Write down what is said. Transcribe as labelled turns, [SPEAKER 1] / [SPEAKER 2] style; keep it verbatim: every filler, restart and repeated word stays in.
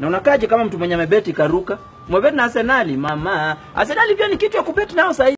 [SPEAKER 1] Na unakaje kama mtu mwenye amebeti karuka? Mwebeti na Arsenal mama. Arsenal pia ni kitu ya kubeti nao sasa.